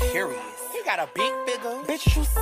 curious. He got a big figure. Bitch, you